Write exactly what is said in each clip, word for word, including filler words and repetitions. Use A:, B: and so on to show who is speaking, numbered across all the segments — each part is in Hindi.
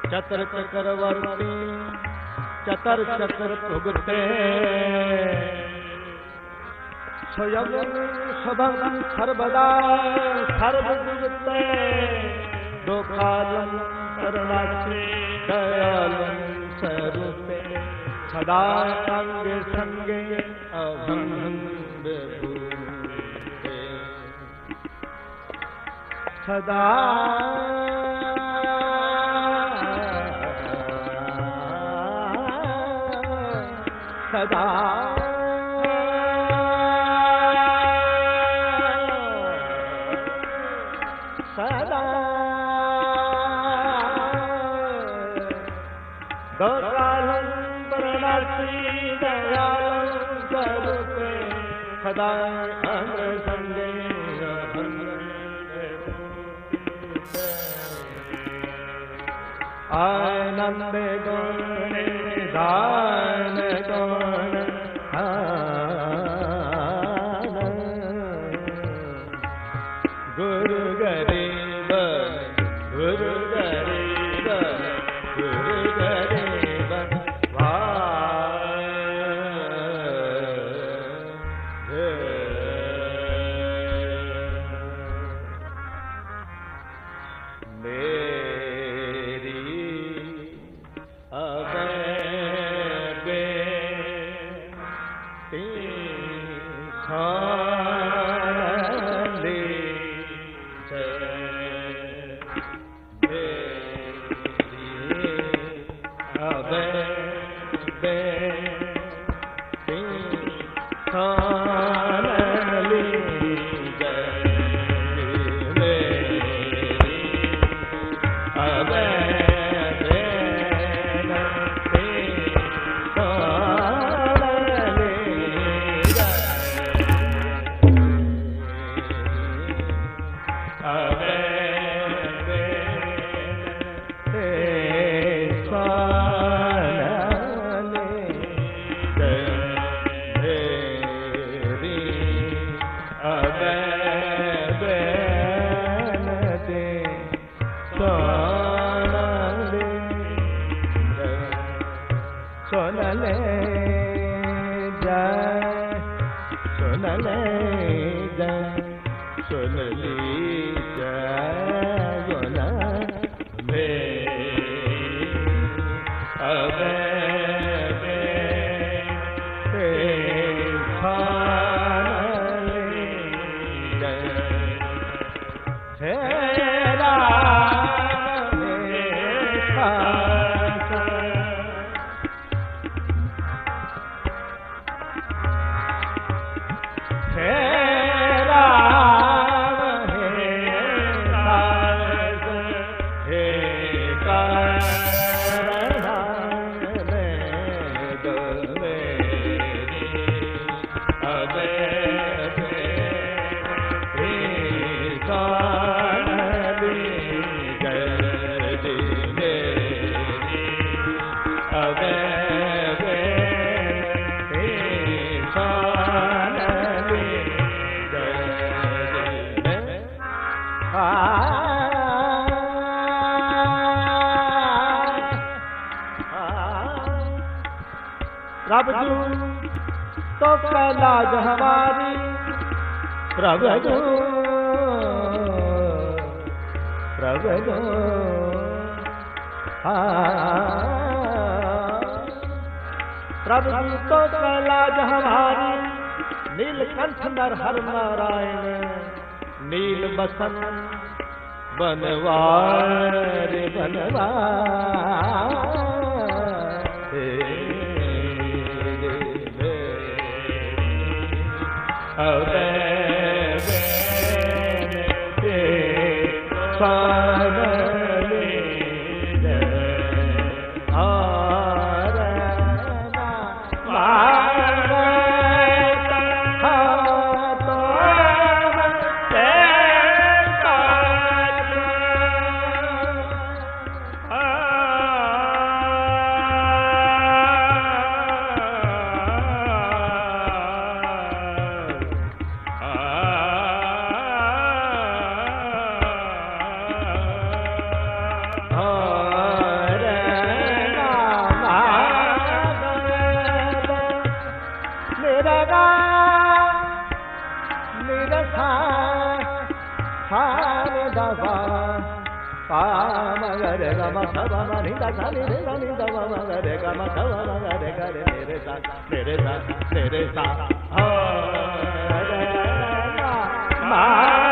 A: चतर चक्रवर्ती चतर चक्र भुगते स्वयं शुभं सर्वदा सर्वभुगते दोकालं शरणार्थी दयालं स्वरूपे सदा संगे संगे अभंग विभूते सदा सदा सदा दोकालं शरणार्थी दयालं स्वरूपे सदा अंग संगे आनंद गुण दान गुण गुरु गरीब गुरु गरीब गुरु गरीब प्रभु तो कैलाज हमारी प्रभु प्रभु प्रभु तो कैलाज हमारी नीलकंठ नरहर नारायण नील बसन बनवार बनवार Hare मगरे ग म ध ब म नि द ध नि रे नि द ब मगरे ग म ध ब मगरे ग रे रे सा रे रे सा रे रे सा हो रे मा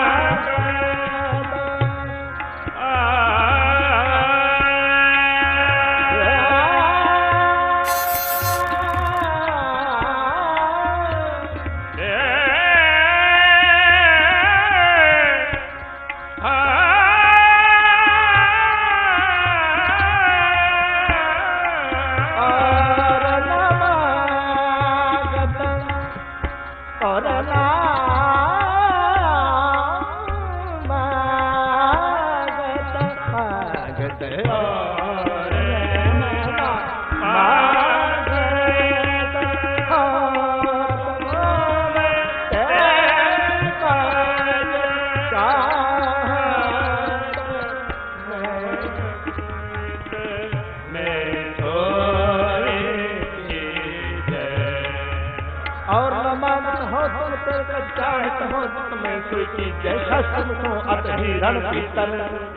A: रण पीतल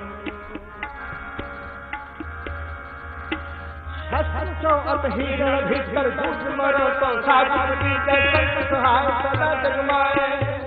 A: शस्त्र चो अत हिरण भीतर दूध मरो तो साधु की जय संत सहाय सदा जगमाए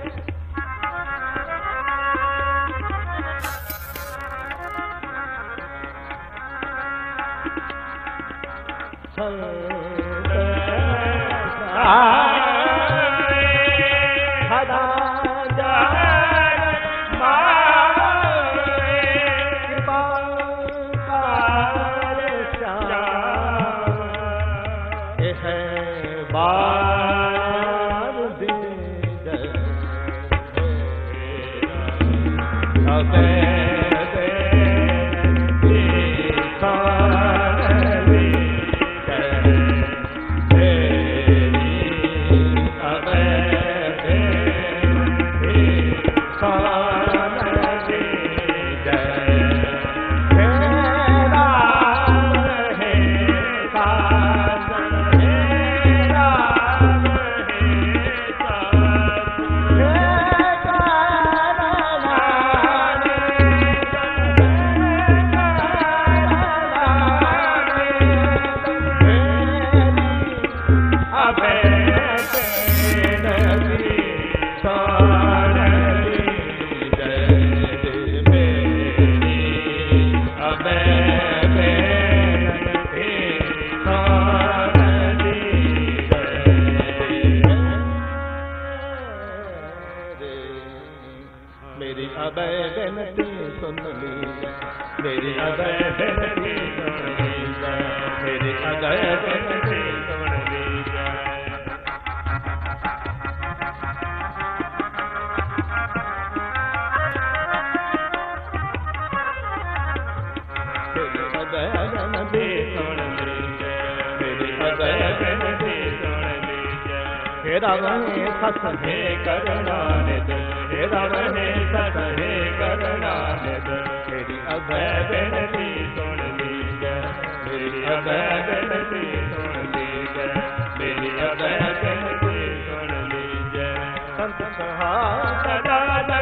A: हेरा वहे सत हे करना निद हेरा वहे सत हे करना निद मेरी अभय बेनती सुन लीजिए मेरी अभय बेनती सुन लीजिए मेरी अभय बेनती सुन लीजिए संत सहाय सदा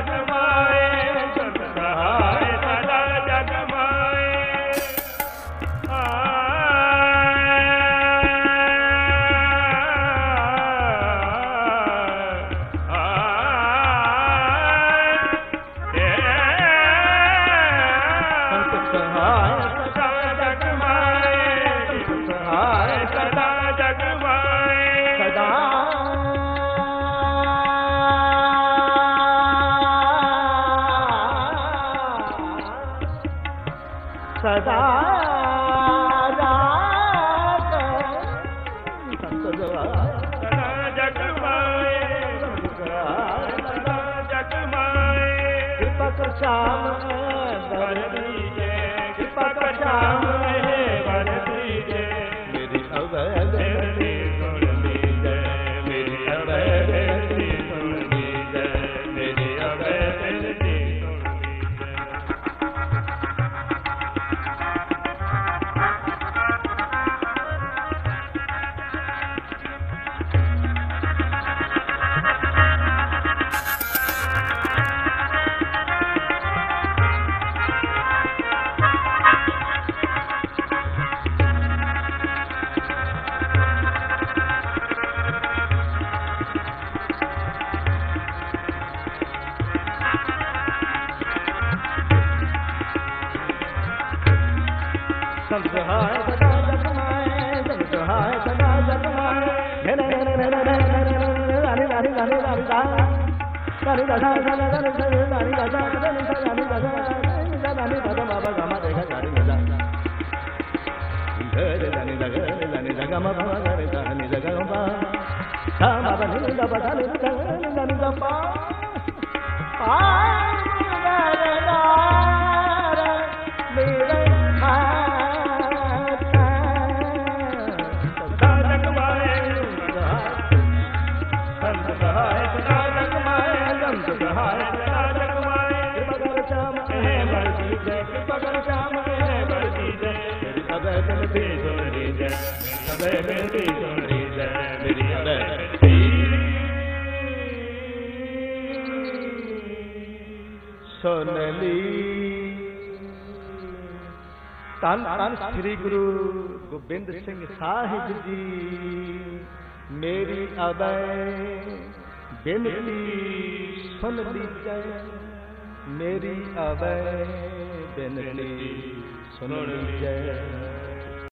A: जगमाए संत सहाय सदा जगमाए सदा सदा जगमाए सदा जगमाए कृपा कर श्याम वर दीजिए कृपा कर श्याम वर दीजिए मेरी अभय बेनती सुन लीजिए मेरी अभय बेनती सुन लीजिए मेरी अभय बेनती सुन
B: ਸੰਤ ਸਹਾਇ ਸਦਾ ਜਗ ਮਾਏ ਸੰਤ ਸਹਾਇ ਸਦਾ ਜਗ ਮਾਏ ਨੇ ਨੇ ਨੇ ਨੇ ਨੇ ਨੇ ਰਾਨੀ ਰਾਨੀ ਰਾਨੀ ਰਾਨੀ ਦਾ ਰਾਨੀ ਦਾ ਦਾ ਦਾ ਦਾ ਰਾਨੀ ਦਾ ਦਾ ਦਾ ਰਾਨੀ ਦਾ ਰਾਨੀ ਦਾ ਰਾਨੀ ਦਾ ਮਾ ਬਾ ਗਾ ਦੇ ਗਾ ਰਾਨੀ ਦਾ ਰੇ ਰਾਨੀ ਦਾ ਰੇ ਰਾਨੀ ਦਾ ਗਾ ਮਾ ਬਾ ਗਾ ਰੇ ਰਾਨੀ ਦਾ ਗਾ ਮਾ ਗਾ ਮਾ ਬਾ ਨੀ ਦਾ ਬਾ ਦਾ ਨੀ ਦਾ ਰਾਨੀ ਦਾ ਪਾ ਆ ਗਾ ਰੇ ਦਾ ਮੇਰੇ ਸੁਨ ਲਈ ਧੰਨ ਧੰਨ ਸ੍ਰੀ ਗੁਰੂ ਗੋਬਿੰਦ ਸਿੰਘ ਸਾਹਿਬ ਜੀ ਮੇਰੀ ਅਬੈ ਬੇਨਤੀ ਸੁਣ ਲੀਜੈ ਮੇਰੀ ਅਬੈ ਬੇਨਤੀ ਸੁਣ ਲੀਜੈ